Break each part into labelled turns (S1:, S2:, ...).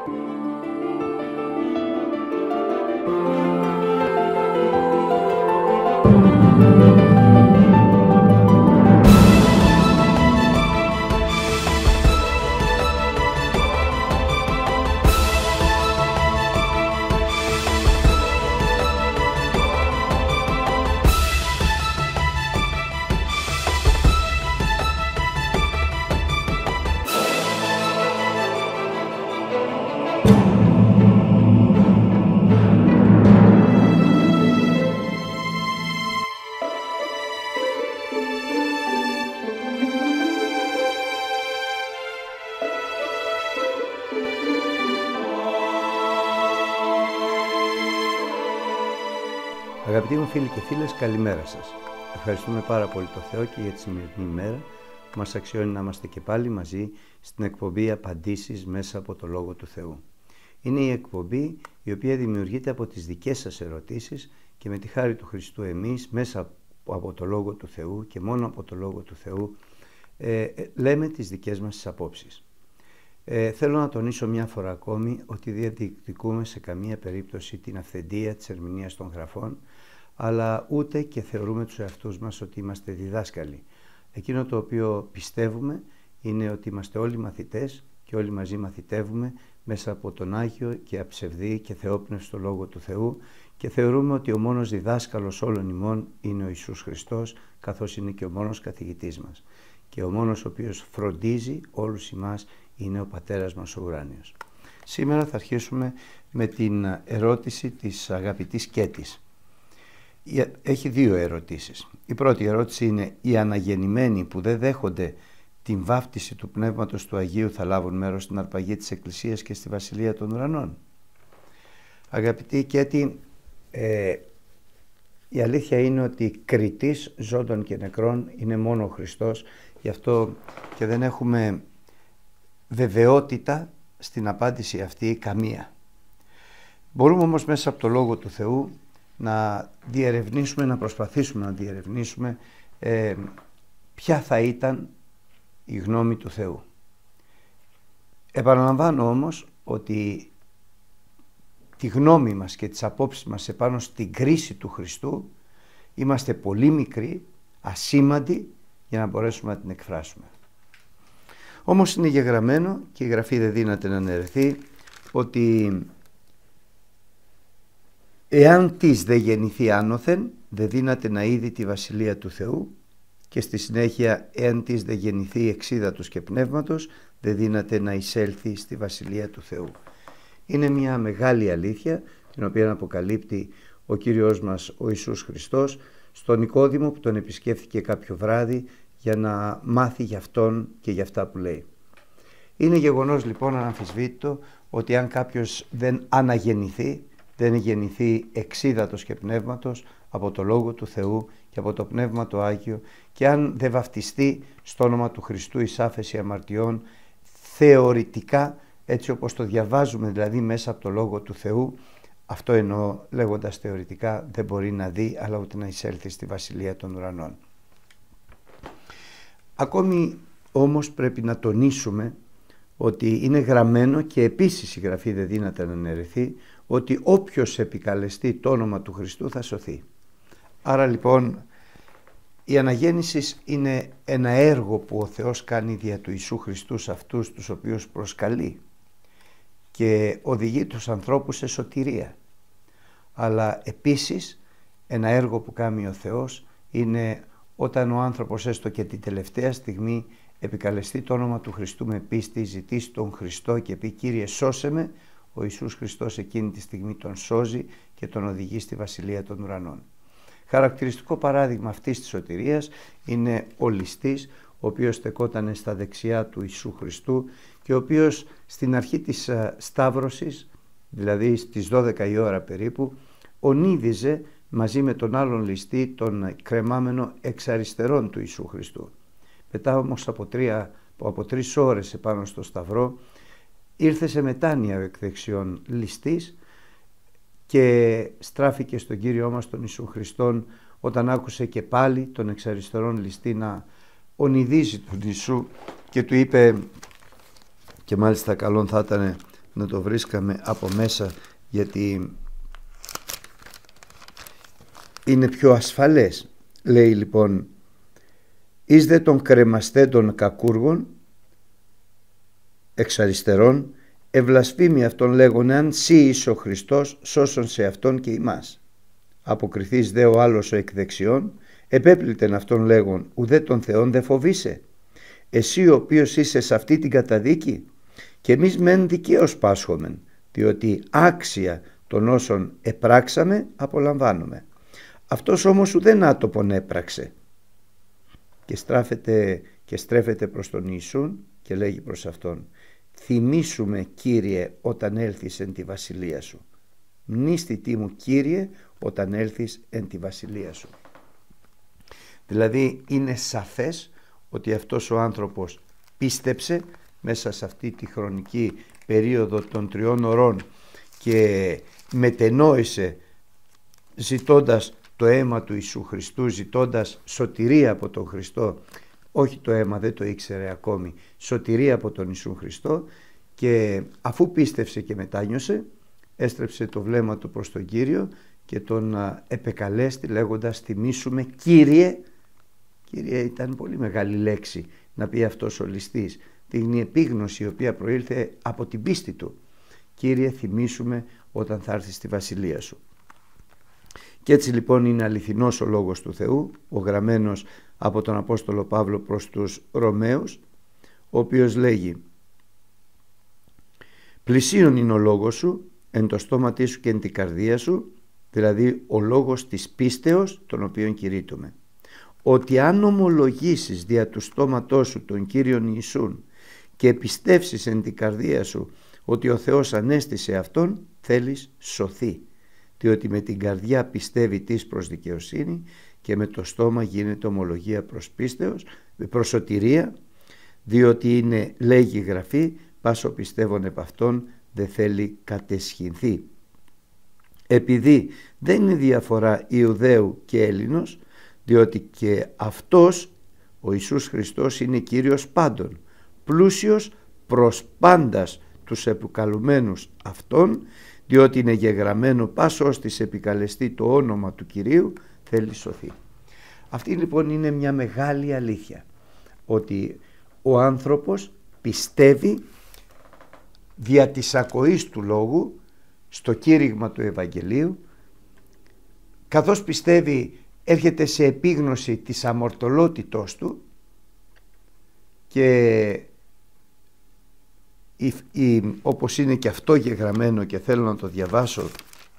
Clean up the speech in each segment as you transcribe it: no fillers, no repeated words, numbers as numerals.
S1: Αγαπητοί μου φίλοι και φίλες, καλημέρα σας. Ευχαριστούμε πάρα πολύ το Θεό και για τη σημερινή ημέρα που μας αξιώνει να είμαστε και πάλι μαζί στην εκπομπή Απαντήσεις μέσα από το Λόγο του Θεού. Είναι η εκπομπή η οποία δημιουργείται από τις δικές σας ερωτήσεις και με τη χάρη του Χριστού εμείς μέσα από το Λόγο του Θεού και μόνο από το Λόγο του Θεού λέμε τις δικές μας τις απόψεις. Θέλω να τονίσω μια φορά ακόμη ότι δεν διεκδικούμε σε καμία περίπτωση την αυθεντία της ερμηνείας των γραφών, αλλά ούτε και θεωρούμε τους εαυτούς μας ότι είμαστε διδάσκαλοι. Εκείνο το οποίο πιστεύουμε είναι ότι είμαστε όλοι μαθητές και όλοι μαζί μαθητεύουμε μέσα από τον Άγιο και αψευδή και θεόπνευστο Λόγο του Θεού και θεωρούμε ότι ο μόνος διδάσκαλος όλων ημών είναι ο Ιησούς Χριστός, καθώς είναι και ο μόνος καθηγητής μας. Και ο μόνος ο οποίος φροντίζει όλους εμάς είναι ο Πατέρας μας ο ουράνιος. Σήμερα θα αρχίσουμε με την ερώτηση της αγαπητής Κέτης. Έχει δύο ερωτήσεις. Η πρώτη ερώτηση είναι: οι αναγεννημένοι που δεν δέχονται την βάφτιση του Πνεύματος του Αγίου θα λάβουν μέρος στην αρπαγή της Εκκλησίας και στη Βασιλεία των Ουρανών? Αγαπητή Κέτη, η αλήθεια είναι ότι κριτής ζώντων και νεκρών είναι μόνο ο Χριστός, γι' αυτό και δεν έχουμε βεβαιότητα στην απάντηση αυτή καμία. Μπορούμε όμως μέσα από το Λόγο του Θεού να διερευνήσουμε, να προσπαθήσουμε να διερευνήσουμε ποια θα ήταν η γνώμη του Θεού. Επαναλαμβάνω όμως ότι τη γνώμη μας και τις απόψεις μας επάνω στην κρίση του Χριστού είμαστε πολύ μικροί, ασήμαντοι για να μπορέσουμε να την εκφράσουμε. Όμως είναι γεγραμμένο και η Γραφή δεν δύναται να αναιρεθεί ότι εάν της δεν γεννηθεί άνωθεν, δεν δύναται να είδει τη Βασιλεία του Θεού, και στη συνέχεια εάν της δεν γεννηθεί εξίδατος και πνεύματος, δεν δύναται να εισέλθει στη Βασιλεία του Θεού. Είναι μια μεγάλη αλήθεια την οποία αποκαλύπτει ο Κύριος μας ο Ιησούς Χριστός στον Νικόδημο που τον επισκέφθηκε κάποιο βράδυ για να μάθει για αυτόν και για αυτά που λέει. Είναι γεγονός λοιπόν αναμφισβήτητο ότι αν κάποιος δεν αναγεννηθεί, δεν γεννηθεί εξίδατος και πνεύματος από το Λόγο του Θεού και από το Πνεύμα το Άγιο, και αν δεν βαφτιστεί στο όνομα του Χριστού εις άφεση αμαρτιών, θεωρητικά, έτσι όπως το διαβάζουμε δηλαδή μέσα από το Λόγο του Θεού, αυτό εννοώ λέγοντας θεωρητικά, δεν μπορεί να δει αλλά ούτε να εισέλθει στη Βασιλεία των Ουρανών. Ακόμη όμως πρέπει να τονίσουμε ότι είναι γραμμένο και επίσης η Γραφή δεν δύναται να αναιρεθεί ότι όποιος επικαλεστεί το όνομα του Χριστού θα σωθεί. Άρα λοιπόν η αναγέννηση είναι ένα έργο που ο Θεός κάνει δια του Ιησού Χριστού σε αυτούς τους οποίους προσκαλεί και οδηγεί τους ανθρώπους σε σωτηρία. Αλλά επίσης ένα έργο που κάνει ο Θεός είναι όταν ο άνθρωπος έστω και την τελευταία στιγμή επικαλεστεί το όνομα του Χριστού με πίστη, ζητήσει τον Χριστό και πει «Κύριε σώσε με», ο Ιησούς Χριστός εκείνη τη στιγμή τον σώζει και τον οδηγεί στη Βασιλεία των Ουρανών. Χαρακτηριστικό παράδειγμα αυτής της σωτηρίας είναι ο ληστής, ο οποίος στεκόταν στα δεξιά του Ιησού Χριστού και ο οποίος στην αρχή της σταύρωσης, δηλαδή στις 12 η ώρα περίπου, ονείδιζε μαζί με τον άλλον ληστή τον κρεμάμενο εξ αριστερών του Ιησού Χριστού. Μετά όμως από 3 ώρες επάνω στο σταυρό ήρθε σε μετάνοια ο εκ δεξιών ληστής και στράφηκε στον Κύριό μας τον Ιησού Χριστόν όταν άκουσε και πάλι τον εξ αριστερών ληστή να ονειδίζει τον Ιησού και του είπε, και μάλιστα καλόν θα ήταν να το βρίσκαμε από μέσα, γιατί είναι πιο ασφαλές. Λέει λοιπόν, εις δε των κρεμαστέντων κακούργων εξ αριστερών, ευλασφήμη αυτόν λέγον, αν σύ είσαι ο Χριστός, σώσον σε αυτόν και ημάς. Αποκριθείς δε ο άλλος ο εκ δεξιών, επέπληκτεν αυτόν λέγον, ουδέ τον Θεόν δε φοβείσαι. Εσύ ο οποίος είσαι σε αυτή την καταδίκη, και εμείς μεν δικαίως πάσχομεν, διότι άξια των όσων επράξαμε απολαμβάνουμε. Αυτός όμως ουδέν άτοπον έπραξε. Και στρέφεται προς τον Ιησούν και λέγει προς αυτόν, θυμήσου Κύριε όταν έλθεις εν τη βασιλεία σου. Μνήστητή μου Κύριε όταν έλθεις εν τη βασιλεία σου. Δηλαδή είναι σαφές ότι αυτός ο άνθρωπος πίστεψε μέσα σε αυτή τη χρονική περίοδο των 3 ωρών και μετενόησε ζητώντας το αίμα του Ιησού Χριστού, ζητώντας σωτηρία από τον Χριστό. Όχι το αίμα, δεν το ήξερε ακόμη, σωτηρία από τον Ιησού Χριστό, και αφού πίστευσε και μετάνιωσε, έστρεψε το βλέμμα του προς τον Κύριο και τον επεκαλέστη λέγοντας, θυμήσουμε Κύριε. Κύριε ήταν πολύ μεγάλη λέξη να πει αυτός ο ληστής, την επίγνωση η οποία προήλθε από την πίστη του. Κύριε, θυμήσουμε όταν θα έρθεις στη βασιλεία σου. Και έτσι λοιπόν είναι αληθινός ο λόγος του Θεού, ο γραμμένος από τον Απόστολο Παύλο προς τους Ρωμαίους, ο οποίος λέγει, πλησίον είναι ο λόγος σου, εν το στόματί σου και εν την καρδία σου, δηλαδή ο λόγος της πίστεως, τον οποίον κηρύττουμε. Ότι αν ομολογήσεις δια του στόματός σου τον Κύριον Ιησούν και πιστεύσεις εν την καρδία σου ότι ο Θεός ανέστησε αυτόν, θέλεις σωθεί. Διότι με την καρδιά πιστεύει της προς δικαιοσύνη και με το στόμα γίνεται ομολογία προς πίστεως, προς σωτηρία, διότι είναι, λέγει η Γραφή, πάσο πιστεύων επ' αυτόν δεν θέλει κατεσχυνθεί. Επειδή δεν είναι διαφορά Ιουδαίου και Έλληνος, διότι και αυτός ο Ιησούς Χριστός είναι Κύριος πάντων, πλούσιος προς πάντας τους επικαλουμένους αυτών, διότι είναι γεγραμμένο πάσο ώστις επικαλεστεί το όνομα του Κυρίου θέλει σωθεί. Αυτή λοιπόν είναι μια μεγάλη αλήθεια, ότι ο άνθρωπος πιστεύει δια της ακοής του λόγου στο κήρυγμα του Ευαγγελίου, καθώς πιστεύει έρχεται σε επίγνωση της αμορτωλότητός του και όπως είναι και αυτό γεγραμμένο και θέλω να το διαβάσω,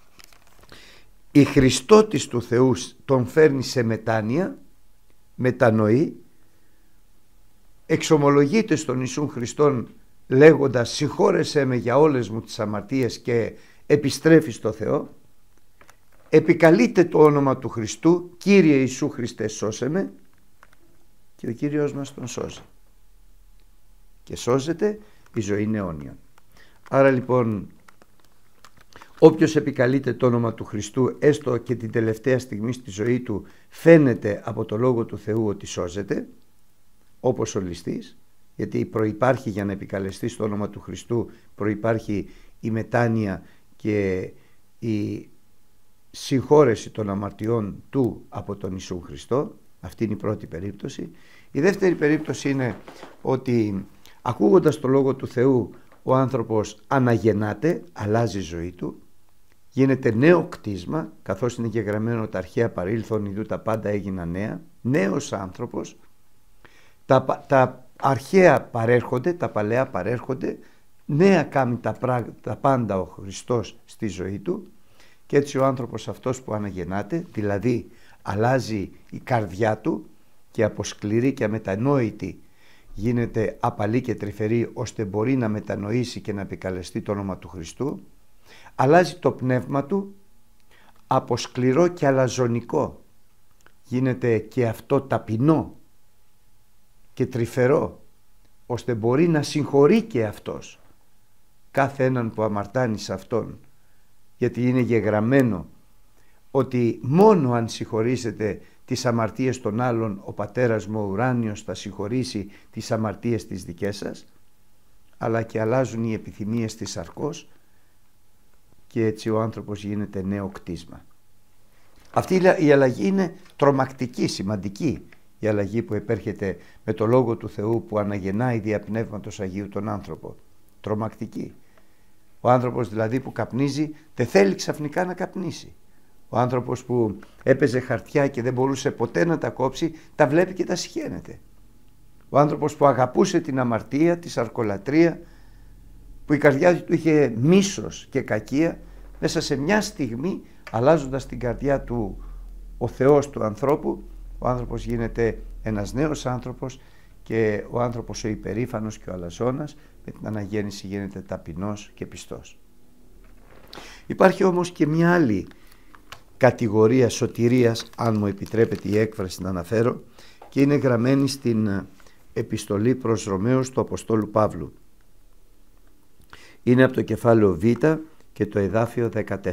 S1: η Χριστότης του Θεού τον φέρνει σε μετάνοια, μετανοεί, εξομολογείται στον Ιησούν Χριστόν λέγοντας συγχώρεσέ με για όλες μου τις αμαρτίες και επιστρέφει στο Θεό, επικαλείται το όνομα του Χριστού, Κύριε Ιησού Χριστέ σώσε με, και ο Κύριος μας τον σώζει και σώζεται η ζωή είναι αιώνιον. Άρα λοιπόν όποιος επικαλείται το όνομα του Χριστού έστω και την τελευταία στιγμή στη ζωή του, φαίνεται από το Λόγο του Θεού ότι σώζεται, όπως ο ληστής, γιατί προϋπάρχει για να επικαλεστεί το όνομα του Χριστού, προϋπάρχει η μετάνοια και η συγχώρεση των αμαρτιών του από τον Ιησού Χριστό. Αυτή είναι η πρώτη περίπτωση. Η δεύτερη περίπτωση είναι ότι ακούγοντας το Λόγο του Θεού ο άνθρωπος αναγεννάται, αλλάζει η ζωή του, γίνεται νέο κτίσμα, καθώς είναι και γραμμένο τα αρχαία παρήλθον ιδού τα πάντα έγιναν νέα, νέος άνθρωπος, τα αρχαία παρέρχονται, τα παλαιά παρέρχονται, νέα κάνει τα πάντα ο Χριστός στη ζωή του, και έτσι ο άνθρωπος αυτός που αναγεννάται, δηλαδή αλλάζει η καρδιά του και από σκληρή και αμετανόητη γίνεται απαλή και τρυφερή, ώστε μπορεί να μετανοήσει και να επικαλεστεί το όνομα του Χριστού, αλλάζει το πνεύμα του, από σκληρό και αλαζονικό γίνεται και αυτό ταπεινό και τρυφερό, ώστε μπορεί να συγχωρεί και αυτός κάθε έναν που αμαρτάνει σε αυτόν, γιατί είναι γεγραμμένο ότι μόνο αν συγχωρήσετε τις αμαρτίες των άλλων, ο Πατέρας μου ο ουράνιος θα συγχωρήσει τις αμαρτίες τις δικές σας. αλλά και αλλάζουν οι επιθυμίες της σαρκός και έτσι ο άνθρωπος γίνεται νέο κτίσμα. Αυτή η αλλαγή είναι τρομακτική, σημαντική, η αλλαγή που επέρχεται με το Λόγο του Θεού που αναγεννάει δια Πνεύματος Αγίου τον άνθρωπο. Τρομακτική. Ο άνθρωπος δηλαδή που καπνίζει δεν θέλει ξαφνικά να καπνίσει. Ο άνθρωπος που έπαιζε χαρτιά και δεν μπορούσε ποτέ να τα κόψει, τα βλέπει και τα συχαίνεται. Ο άνθρωπος που αγαπούσε την αμαρτία, τη σαρκολατρία, που η καρδιά του είχε μίσος και κακία, μέσα σε μια στιγμή, αλλάζοντας την καρδιά του ο Θεός του ανθρώπου, ο άνθρωπος γίνεται ένας νέος άνθρωπος και ο άνθρωπος ο υπερήφανος και ο αλαζόνας με την αναγέννηση γίνεται ταπεινός και πιστός. Υπάρχει όμως και μια άλλη κατηγορία σωτηρίας, αν μου επιτρέπετε η έκφραση να αναφέρω, και είναι γραμμένη στην επιστολή προς Ρωμαίους του Αποστόλου Παύλου. Είναι από το κεφάλαιο Β και το εδάφιο 14.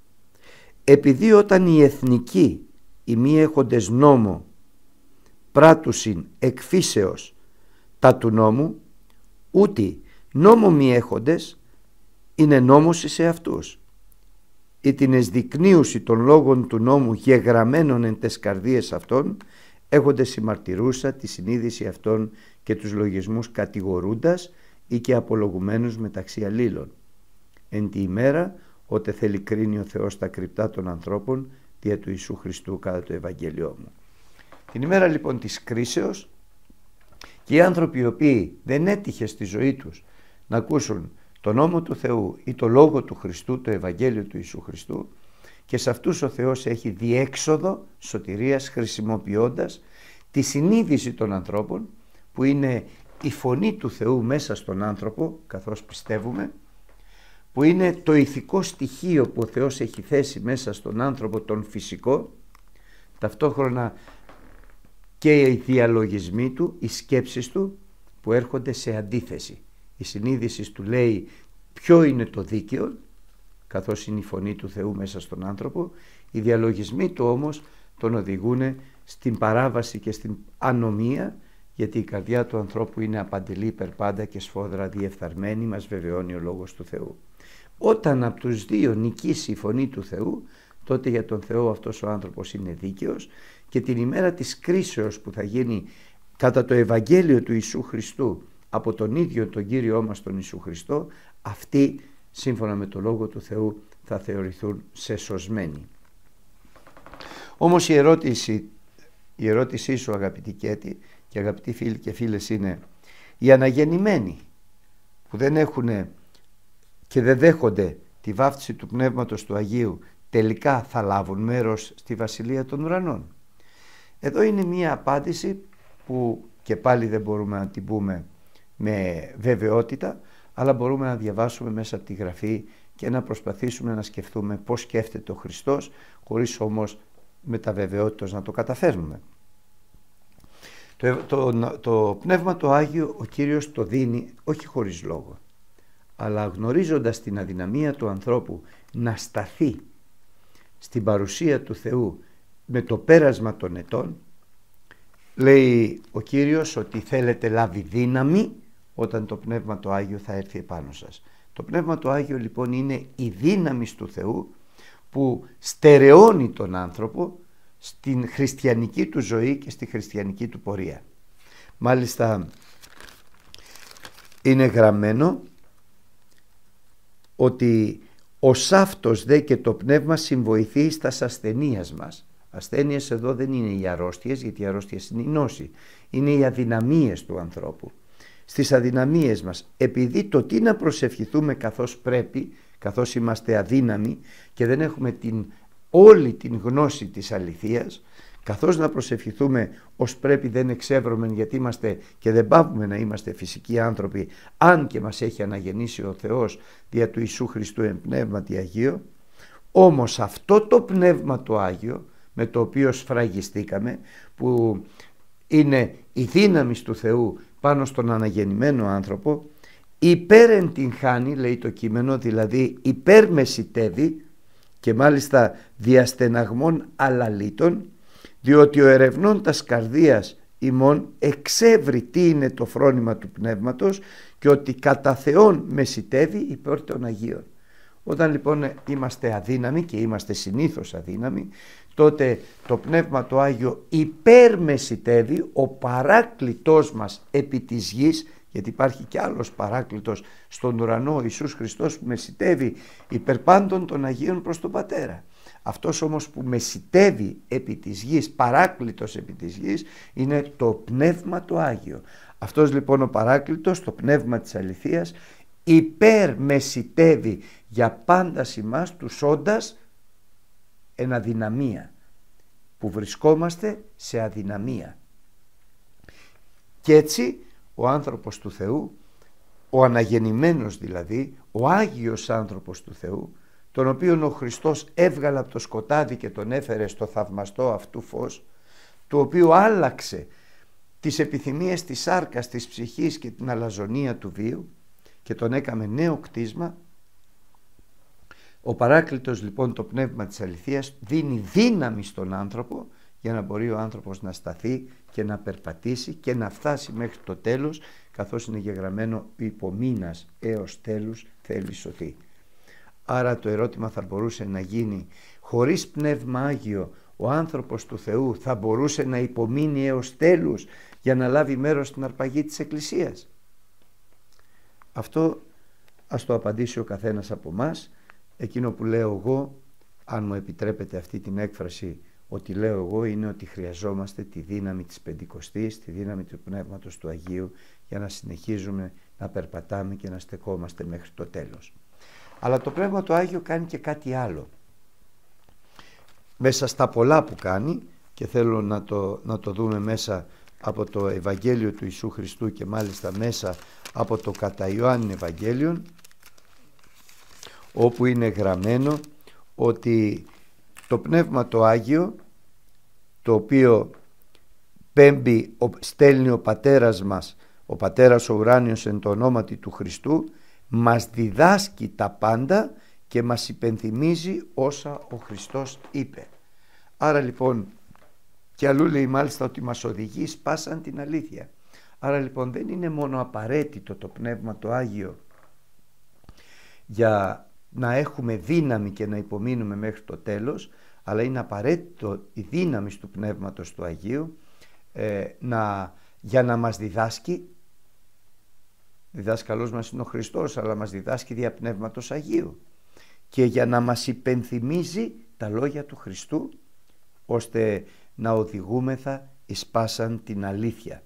S1: Επειδή όταν οι εθνικοί, οι μη έχοντες νόμο, πράτουσιν εκ φύσεως τα του νόμου, ούτε νόμο μη έχοντες είναι νόμος σε αυτούς. Ή την εσδεικνύουση των λόγων του νόμου γεγραμμένων εν τες καρδίες αυτών, έχοντες συμμαρτυρούσα τη συνείδηση αυτών και τους λογισμούς κατηγορούντας ή και απολογουμένους μεταξύ αλλήλων. Εν τη ημέρα, ότε θέλει κρίνει ο Θεός τα κρυπτά των ανθρώπων, δια του Ιησού Χριστού κατά το Ευαγγέλιό μου. Την ημέρα λοιπόν της κρίσεως, και οι άνθρωποι οι οποίοι δεν έτυχε στη ζωή τους να ακούσουν τον νόμο του Θεού ή το λόγο του Χριστού, το Ευαγγέλιο του Ιησού Χριστού, και σε αυτούς ο Θεός έχει διέξοδο σωτηρίας χρησιμοποιώντας τη συνείδηση των ανθρώπων, που είναι η φωνή του Θεού μέσα στον άνθρωπο καθώς πιστεύουμε, που είναι το ηθικό στοιχείο που ο Θεός έχει θέσει μέσα στον άνθρωπο τον φυσικό, ταυτόχρονα και οι διαλογισμοί του, οι σκέψεις του που έρχονται σε αντίθεση. Η συνείδηση του λέει ποιο είναι το δίκαιο, καθώς είναι η φωνή του Θεού μέσα στον άνθρωπο. Οι διαλογισμοί του όμως τον οδηγούν στην παράβαση και στην ανομία, γιατί η καρδιά του ανθρώπου είναι απαντελή υπερπάντα και σφόδρα διεφθαρμένη, μας βεβαιώνει ο Λόγος του Θεού. Όταν από τους δύο νικήσει η φωνή του Θεού, τότε για τον Θεό αυτός ο άνθρωπος είναι δίκαιος, και την ημέρα της κρίσεως που θα γίνει κατά το Ευαγγέλιο του Ιησού Χριστού από τον ίδιο τον Κύριό μας τον Ιησού Χριστό, αυτοί σύμφωνα με το Λόγο του Θεού θα θεωρηθούν σε σωσμένοι. Όμως η ερώτησή σου, αγαπητή Κέτη και αγαπητοί φίλοι και φίλες, είναι οι αναγεννημένοι που δεν έχουν και δεν δέχονται τη βάφτιση του Πνεύματος του Αγίου, τελικά θα λάβουν μέρος στη Βασιλεία των Ουρανών? Εδώ είναι μία απάντηση που και πάλι δεν μπορούμε να την πούμε με βεβαιότητα, αλλά μπορούμε να διαβάσουμε μέσα από τη Γραφή και να προσπαθήσουμε να σκεφτούμε πώς σκέφτεται ο Χριστός, χωρίς όμως με τα βεβαιότητας να το καταφέρνουμε. Το Πνεύμα το Άγιο ο Κύριος το δίνει όχι χωρίς λόγο, αλλά γνωρίζοντας την αδυναμία του ανθρώπου να σταθεί στην παρουσία του Θεού με το πέρασμα των ετών, λέει ο Κύριος ότι θέλετε λάβει δύναμη όταν το Πνεύμα το Άγιο θα έρθει επάνω σας. Το Πνεύμα το Άγιο λοιπόν είναι η δύναμη του Θεού που στερεώνει τον άνθρωπο στην χριστιανική του ζωή και στη χριστιανική του πορεία. Μάλιστα είναι γραμμένο ότι ο σάφτος δε και το πνεύμα συμβοηθεί στας ασθενείας μας. Ασθένειες εδώ δεν είναι οι αρρώστιες, γιατί οι αρρώστιες είναι η νόση, είναι οι αδυναμίες του ανθρώπου. Στις αδυναμίες μας, επειδή το τι να προσευχηθούμε καθώς πρέπει, καθώς είμαστε αδύναμοι και δεν έχουμε όλη την γνώση της αληθείας, καθώς να προσευχηθούμε ως πρέπει δεν εξεύρωμεν, γιατί είμαστε και δεν πάβουμε να είμαστε φυσικοί άνθρωποι, αν και μας έχει αναγεννήσει ο Θεός δια του Ιησού Χριστού εν πνεύματι Αγίο. Όμως αυτό το Πνεύμα το Άγιο με το οποίο σφραγιστήκαμε, που είναι η δύναμη του Θεού πάνω στον αναγεννημένο άνθρωπο, υπέρεν την χάνει, λέει το κείμενο, δηλαδή υπέρμεσιτεύει και μάλιστα διαστεναγμών αλαλήτων, διότι ο ερευνών τας καρδίας ημών εξεύρει τι είναι το φρόνημα του Πνεύματος και ότι κατά Θεόν μεσιτεύει υπέρ των Αγίων. Όταν λοιπόν είμαστε αδύναμοι, και είμαστε συνήθως αδύναμοι, τότε το Πνεύμα το Άγιο υπερμεσιτεύει, ο παράκλητός μας επί της γης, γιατί υπάρχει κι άλλος παράκλητος στον ουρανό, ο Ιησούς Χριστός, που μεσιτεύει υπέρ πάντων των Αγίων προς τον Πατέρα. Αυτός όμως που μεσιτεύει επί της γης, παράκλητος επί της γης, είναι το Πνεύμα το Άγιο. Αυτός λοιπόν ο παράκλητος, το Πνεύμα της αληθείας, υπερμεσιτεύει για πάντα ημάς τους όντας εν αδυναμία, που βρισκόμαστε σε αδυναμία. Και έτσι ο άνθρωπος του Θεού, ο αναγεννημένος δηλαδή, ο Άγιος άνθρωπος του Θεού, τον οποίον ο Χριστός έβγαλε από το σκοτάδι και τον έφερε στο θαυμαστό αυτού φως, του οποίου άλλαξε τις επιθυμίες της σάρκας, της ψυχής και την αλαζονία του βίου και τον έκαμε νέο κτίσμα. Ο Παράκλητος λοιπόν, το Πνεύμα της αληθείας, δίνει δύναμη στον άνθρωπο για να μπορεί ο άνθρωπος να σταθεί και να περπατήσει και να φτάσει μέχρι το τέλος, καθώς είναι γεγραμμένο υπό μήνας έως τέλους θέλει σωθεί. Άρα το ερώτημα θα μπορούσε να γίνει, χωρίς Πνεύμα Άγιο ο άνθρωπος του Θεού θα μπορούσε να υπομείνει έως τέλους για να λάβει μέρος στην αρπαγή της Εκκλησίας? Αυτό ας το απαντήσει ο καθένας από μας. Εκείνο που λέω εγώ, αν μου επιτρέπετε αυτή την έκφραση, ότι λέω εγώ, είναι ότι χρειαζόμαστε τη δύναμη της Πεντηκοστής, τη δύναμη του Πνεύματος του Αγίου, για να συνεχίζουμε να περπατάμε και να στεκόμαστε μέχρι το τέλος. Αλλά το Πνεύμα το Άγιο κάνει και κάτι άλλο. Μέσα στα πολλά που κάνει, και θέλω να το δούμε μέσα από το Ευαγγέλιο του Ιησού Χριστού και μάλιστα μέσα από το κατά Ιωάννη Ευαγγέλιον, όπου είναι γραμμένο ότι το Πνεύμα το Άγιο, το οποίο στέλνει ο Πατέρας μας, ο Πατέρας ο ουράνιος εν το ονόματι του Χριστού, μας διδάσκει τα πάντα και μας υπενθυμίζει όσα ο Χριστός είπε. Άρα λοιπόν, και αλλού λέει μάλιστα ότι μας οδηγεί σπάσαν την αλήθεια. Άρα λοιπόν δεν είναι μόνο απαραίτητο το Πνεύμα το Άγιο για να έχουμε δύναμη και να υπομείνουμε μέχρι το τέλος, αλλά είναι απαραίτητο η δύναμη του Πνεύματος του Αγίου για να μας διδάσκει. Διδάσκαλός μας είναι ο Χριστός, αλλά μας διδάσκει δια Πνεύματος Αγίου, και για να μας υπενθυμίζει τα λόγια του Χριστού, ώστε να οδηγούμεθα εις πάσαν την αλήθεια.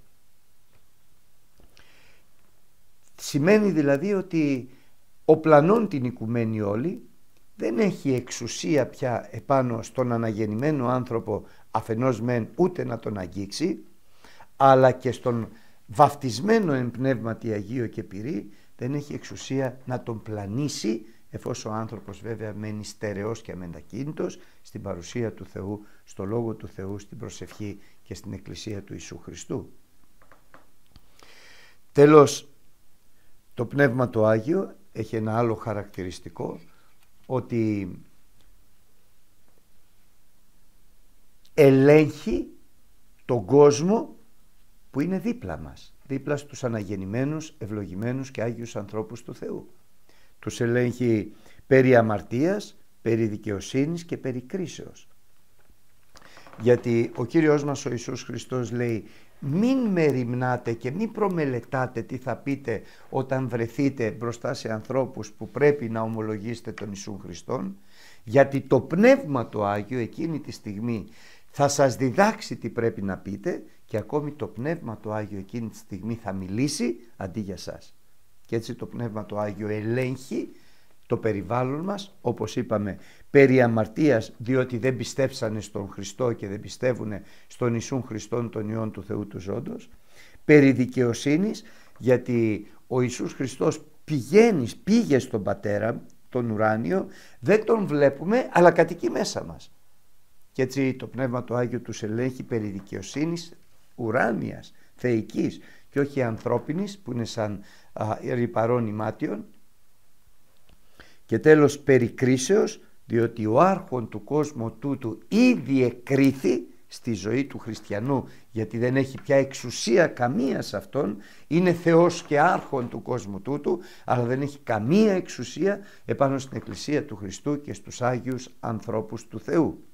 S1: Σημαίνει δηλαδή ότι ο πλανών την οικουμένη όλη δεν έχει εξουσία πια επάνω στον αναγεννημένο άνθρωπο, αφενός μεν ούτε να τον αγγίξει, αλλά και στον βαφτισμένο εν πνεύματι Αγίο και πυρί δεν έχει εξουσία να τον πλανήσει, εφόσον ο άνθρωπος βέβαια μένει στερεός και αμετακίνητος στην παρουσία του Θεού, στο Λόγο του Θεού, στην προσευχή και στην Εκκλησία του Ιησού Χριστού. Τέλος, το Πνεύμα το Άγιο έχει ένα άλλο χαρακτηριστικό, ότι ελέγχει τον κόσμο που είναι δίπλα μας, δίπλα στους αναγεννημένους, ευλογημένους και Άγιους ανθρώπους του Θεού. Τους ελέγχει περί αμαρτίας, περί δικαιοσύνης και περί κρίσεως. Γιατί ο Κύριος μας ο Ιησούς Χριστός λέει, μην μεριμνάτε και μην προμελετάτε τι θα πείτε όταν βρεθείτε μπροστά σε ανθρώπους που πρέπει να ομολογήσετε τον Ιησού Χριστόν, γιατί το Πνεύμα το Άγιο εκείνη τη στιγμή θα σας διδάξει τι πρέπει να πείτε, και ακόμη το Πνεύμα το Άγιο εκείνη τη στιγμή θα μιλήσει αντί για σας. Και έτσι το Πνεύμα το Άγιο ελέγχει το περιβάλλον μας, όπως είπαμε, περί αμαρτίας, διότι δεν πιστέψανε στον Χριστό και δεν πιστεύουν στον Ιησούν Χριστόν, τον Υιόν του Θεού του Ζώντος, περί δικαιοσύνης, γιατί ο Ιησούς Χριστός πήγε στον Πατέρα, τον ουράνιο, δεν τον βλέπουμε, αλλά κατοικεί μέσα μας. Και έτσι το Πνεύμα το Άγιο τους ελέγχει περί δικαιοσύνης ουράνιας, θεϊκής, και όχι ανθρώπινης που είναι σαν ρυπαρών ημάτιων. Και τέλος περί κρίσεως, διότι ο άρχον του κόσμου τούτου ήδη εκρίθη, στη ζωή του χριστιανού, γιατί δεν έχει πια εξουσία καμία σε αυτόν, είναι Θεός και άρχον του κόσμου τούτου, αλλά δεν έχει καμία εξουσία επάνω στην Εκκλησία του Χριστού και στους Άγιους ανθρώπους του Θεού.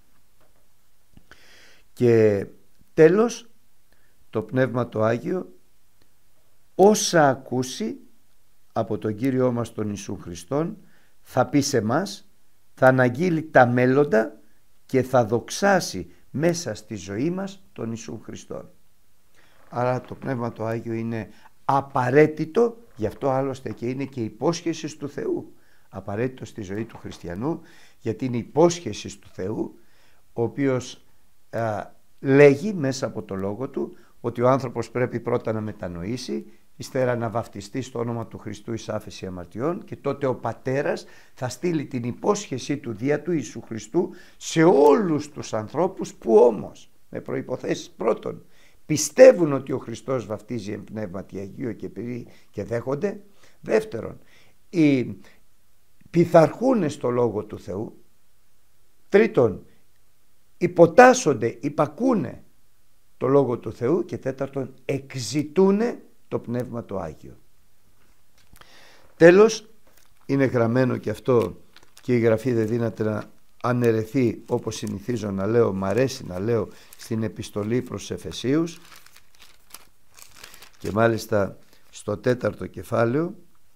S1: Και τέλος, το Πνεύμα το Άγιο, όσα ακούσει από τον Κύριό μας τον Ιησού Χριστόν, θα πει σε μας, θα αναγγείλει τα μέλλοντα και θα δοξάσει μέσα στη ζωή μας τον Ιησού Χριστόν. Άρα το Πνεύμα το Άγιο είναι απαραίτητο, γι' αυτό άλλωστε και είναι και υπόσχεση του Θεού. Απαραίτητο στη ζωή του χριστιανού, γιατί είναι υπόσχεση του Θεού, ο οποίος λέγει μέσα από το λόγο του ότι ο άνθρωπος πρέπει πρώτα να μετανοήσει, ύστερα να βαφτιστεί στο όνομα του Χριστού εις άφεση αμαρτιών, και τότε ο Πατέρας θα στείλει την υπόσχεσή του δια του Ιησού Χριστού σε όλους τους ανθρώπους που όμως με προϋποθέσεις: πρώτον, πιστεύουν ότι ο Χριστός βαφτίζει εν πνεύματι Αγίου και δέχονται; δεύτερον, πειθαρχούν στο λόγο του Θεού; τρίτον, υποτάσσονται, υπακούνε το λόγο του Θεού; και τέταρτον, εξητούνε το Πνεύμα το Άγιο. Τέλος, είναι γραμμένο και αυτό, και η Γραφή δεν δύναται να αναιρεθεί, όπως συνηθίζω να λέω, μ' αρέσει να λέω, στην επιστολή προς Εφεσίους, και μάλιστα στο 4ο κεφάλαιο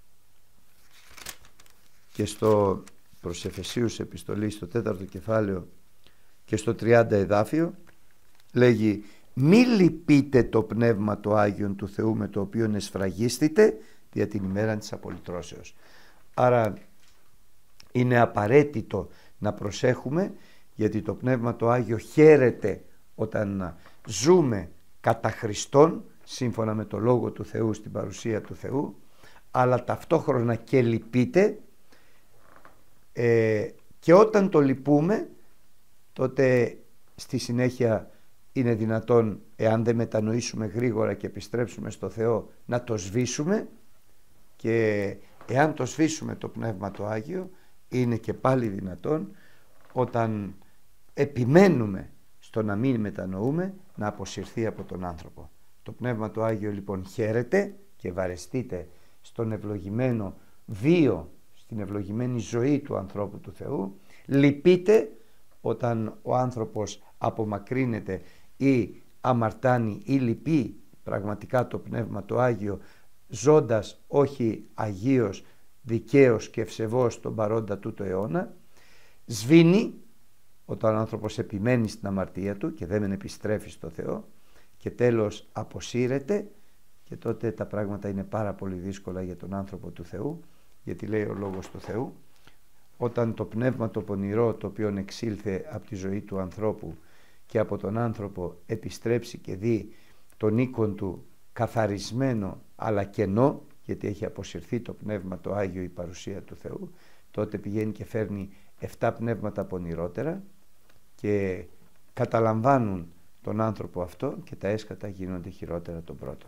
S1: και στο προς Εφεσίους επιστολή στο 4ο κεφάλαιο και στο 30 εδάφιο λέγει: μη λυπείτε το Πνεύμα το Άγιον του Θεού, με το οποίο εσφραγίστητε δια την ημέρα της απολυτρώσεως. Άρα είναι απαραίτητο να προσέχουμε, γιατί το Πνεύμα το Άγιο χαίρεται όταν ζούμε κατά Χριστόν, σύμφωνα με το Λόγο του Θεού, στην παρουσία του Θεού, αλλά ταυτόχρονα και λυπείται, και όταν το λυπούμε, τότε στη συνέχεια είναι δυνατόν, εάν δεν μετανοήσουμε γρήγορα και επιστρέψουμε στο Θεό, να το σβήσουμε, και εάν το σβήσουμε το Πνεύμα το Άγιο, είναι και πάλι δυνατόν, όταν επιμένουμε στο να μην μετανοούμε, να αποσυρθεί από τον άνθρωπο. Το Πνεύμα το Άγιο λοιπόν χαίρεται και βαρεστείται στον ευλογημένο βίο, στην ευλογημένη ζωή του ανθρώπου του Θεού. Λυπείται όταν ο άνθρωπος απομακρύνεται ή αμαρτάνει ή λυπεί πραγματικά το Πνεύμα το Άγιο, ζώντας όχι αγίος, δικαίος και ευσεβός τον παρόντα τούτο αιώνα. Σβήνει όταν ο άνθρωπος επιμένει στην αμαρτία του και δεν επιστρέφει στο Θεό, και τέλος αποσύρεται, και τότε τα πράγματα είναι πάρα πολύ δύσκολα για τον άνθρωπο του Θεού, γιατί λέει ο Λόγος του Θεού: όταν το πνεύμα το πονηρό, το οποίο εξήλθε από τη ζωή του ανθρώπου και από τον άνθρωπο, επιστρέψει και δει τον οίκον του καθαρισμένο αλλά κενό, γιατί έχει αποσυρθεί το Πνεύμα το Άγιο, η παρουσία του Θεού, τότε πηγαίνει και φέρνει 7 πνεύματα πονηρότερα και καταλαμβάνουν τον άνθρωπο αυτό, και τα έσκατα γίνονται χειρότερα των πρώτων.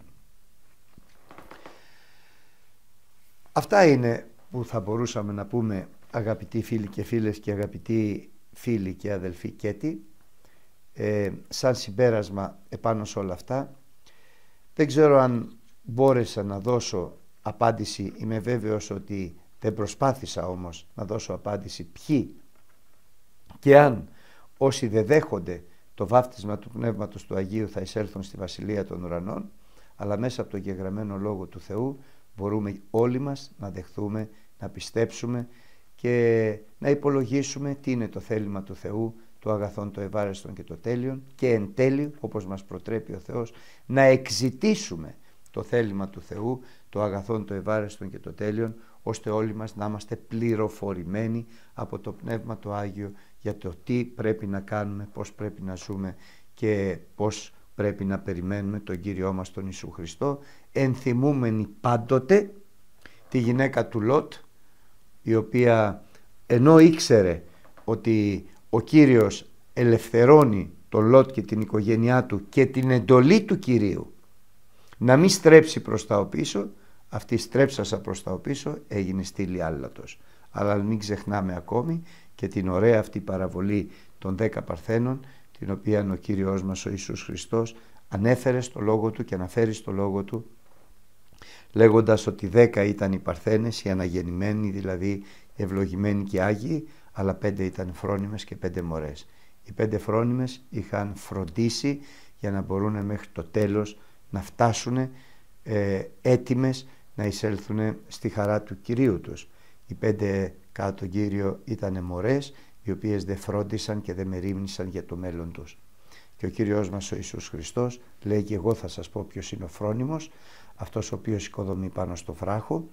S1: Αυτά είναι που θα μπορούσαμε να πούμε, αγαπητοί φίλοι και φίλες και αγαπητοί φίλοι και αδελφοί Κέτη, σαν συμπέρασμα επάνω σε όλα αυτά. Δεν ξέρω αν μπόρεσα να δώσω απάντηση, είμαι βέβαιος ότι δεν προσπάθησα όμως να δώσω απάντηση ποιοι και αν όσοι δεν δέχονται το βάφτισμα του Πνεύματος του Αγίου θα εισέλθουν στη Βασιλεία των Ουρανών, αλλά μέσα από το γεγραμμένο Λόγο του Θεού μπορούμε όλοι μας να δεχθούμε, να πιστέψουμε και να υπολογίσουμε τι είναι το θέλημα του Θεού, το αγαθόν, το ευάρεστον και το τέλειον, και εν τέλει, όπως μας προτρέπει ο Θεός, να εξητήσουμε το θέλημα του Θεού, το αγαθόν, το ευάρεστον και το τέλειον, ώστε όλοι μας να είμαστε πληροφορημένοι από το Πνεύμα το Άγιο για το τι πρέπει να κάνουμε, πώς πρέπει να ζούμε και πώς πρέπει να περιμένουμε τον Κύριό μας τον Ιησού Χριστό, ενθυμούμενοι πάντοτε τη γυναίκα του Λότ, η οποία ενώ ήξερε ότι ο Κύριος ελευθερώνει τον Λότ και την οικογένειά του και την εντολή του Κυρίου να μην στρέψει προς τα οπίσω, αυτή στρέψασα προς τα οπίσω έγινε στήλη άλατος. Αλλά μην ξεχνάμε ακόμη και την ωραία αυτή παραβολή των 10 παρθένων, την οποία ο Κύριος μας ο Ιησούς Χριστός ανέφερε στο λόγο του και αναφέρει στο λόγο του, λέγοντας ότι 10 ήταν οι παρθένες, οι αναγεννημένοι, δηλαδή ευλογημένοι και άγιοι, αλλά 5 ήταν φρόνιμες και 5 μωρές. Οι 5 φρόνιμες είχαν φροντίσει για να μπορούν μέχρι το τέλος να φτάσουν έτοιμες να εισέλθουν στη χαρά του Κυρίου τους. Οι 5 κάτω τον Κύριο ήταν μωρές, οι οποίες δεν φρόντισαν και δεν μερίμνησαν για το μέλλον τους. Και ο Κύριος μας ο Ιησούς Χριστός λέει, και εγώ θα σας πω ποιος είναι ο φρόνιμος, αυτός ο οποίος οικοδομεί πάνω στο βράχο,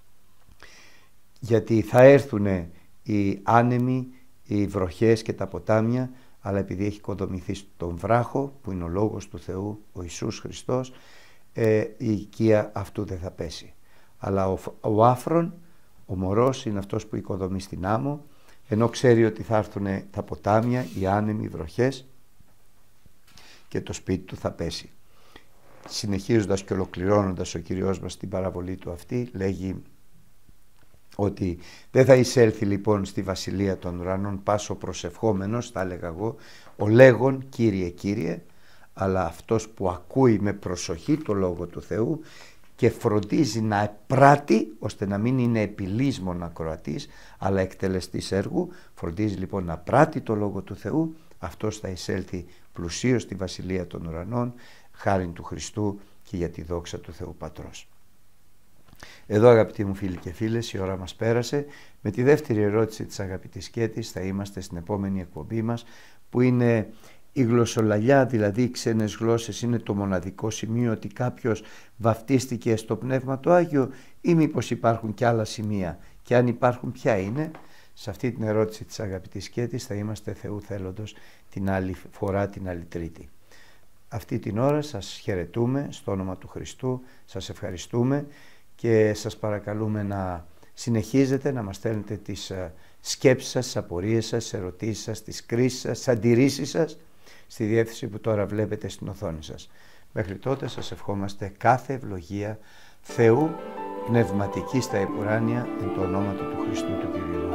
S1: γιατί θα έρθουν οι άνεμοι, οι βροχές και τα ποτάμια, αλλά επειδή έχει οικοδομηθεί στον βράχο που είναι ο Λόγος του Θεού, ο Ιησούς Χριστός, η οικία αυτού δεν θα πέσει. Αλλά ο άφρον, ο μωρός, είναι αυτός που οικοδομεί στην άμμο, ενώ ξέρει ότι θα έρθουν τα ποτάμια, οι άνεμοι, οι βροχές και το σπίτι του θα πέσει. Συνεχίζοντας και ολοκληρώνοντας ο Κύριος μας την παραβολή του αυτή, λέγει ότι δεν θα εισέλθει λοιπόν στη βασιλεία των ουρανών πάσο προσευχόμενος, θα έλεγα εγώ, ο λέγον Κύριε Κύριε, αλλά αυτός που ακούει με προσοχή το Λόγο του Θεού και φροντίζει να πράττει, ώστε να μην είναι επιλύσμον ακροατής αλλά εκτελεστής έργου, φροντίζει λοιπόν να πράττει το Λόγο του Θεού, αυτός θα εισέλθει πλουσίως στη βασιλεία των ουρανών, χάριν του Χριστού και για τη δόξα του Θεού Πατρός. Εδώ, αγαπητοί μου φίλοι και φίλες, η ώρα μας πέρασε. Με τη δεύτερη ερώτηση της αγαπητής Κέτης θα είμαστε στην επόμενη εκπομπή μας, που είναι η γλωσσολαλιά, δηλαδή οι ξένες γλώσσες, είναι το μοναδικό σημείο ότι κάποιος βαφτίστηκε στο Πνεύμα το Άγιο, ή μήπως υπάρχουν και άλλα σημεία, και αν υπάρχουν ποια είναι? Σε αυτή την ερώτηση της αγαπητής Κέτης θα είμαστε Θεού θέλοντος την άλλη φορά, την άλλη Τρίτη. Αυτή την ώρα σας χαιρετούμε στο όνομα του Χριστού, σας ευχαριστούμε και σας παρακαλούμε να συνεχίζετε να μας στέλνετε τις σκέψεις σας, τις απορίες σας, τις ερωτήσεις σας, τις κρίσεις σας, τις αντιρρήσεις σας στη διεύθυνση που τώρα βλέπετε στην οθόνη σας. Μέχρι τότε σας ευχόμαστε κάθε ευλογία Θεού πνευματική στα επουράνια εν το ονόματι του Χριστού του Κυρίου.